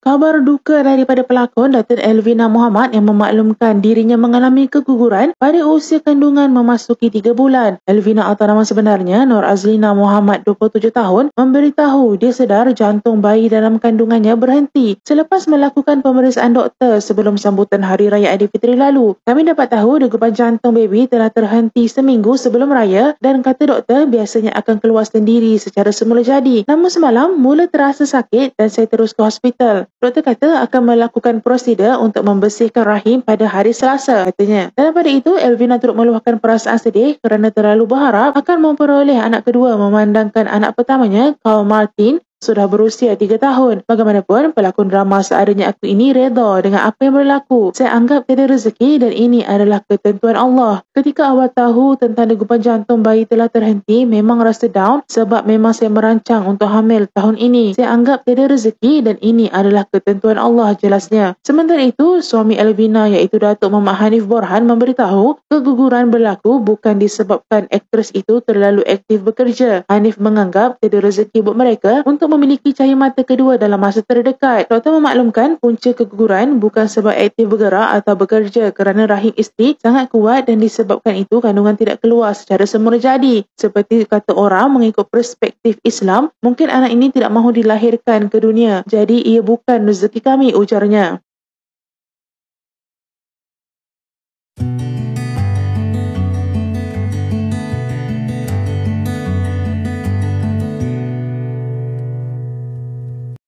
Kabar duka daripada pelakon Datin Elvina Muhammad yang memaklumkan dirinya mengalami keguguran pada usia kandungan memasuki 3 bulan. Elvina atau nama sebenarnya Nur Azlina Muhammad 27 tahun memberitahu dia sedar jantung bayi dalam kandungannya berhenti selepas melakukan pemeriksaan doktor sebelum sambutan Hari Raya Aidilfitri lalu. Kami dapat tahu degupan jantung baby telah terhenti seminggu sebelum raya dan kata doktor biasanya akan keluar sendiri secara semula jadi. Namun semalam mula terasa sakit dan saya terus ke hospital. Doktor kata akan melakukan prosedur untuk membersihkan rahim pada hari Selasa, katanya. Dalam pada itu, Elvina turut meluahkan perasaan sedih kerana terlalu berharap akan memperoleh anak kedua memandangkan anak pertamanya, Carl Martin, sudah berusia 3 tahun. Bagaimanapun, pelakon drama Seadanya Aku ini reda dengan apa yang berlaku. Saya anggap tiada rezeki dan ini adalah ketentuan Allah. Ketika awal tahu tentang degupan jantung bayi telah terhenti, memang rasa down sebab memang saya merancang untuk hamil tahun ini. Saya anggap tiada rezeki dan ini adalah ketentuan Allah, jelasnya. Sementara itu, suami Elvina iaitu Datuk Muhammad Hanif Borhan memberitahu keguguran berlaku bukan disebabkan aktris itu terlalu aktif bekerja. Hanif menganggap tiada rezeki buat mereka untuk memiliki cahaya mata kedua dalam masa terdekat. Doktor memaklumkan punca keguguran bukan sebab aktif bergerak atau bekerja kerana rahim isteri sangat kuat dan disebabkan itu kandungan tidak keluar secara semula jadi. Seperti kata orang mengikut perspektif Islam, mungkin anak ini tidak mahu dilahirkan ke dunia. Jadi ia bukan rezeki kami, ujarnya.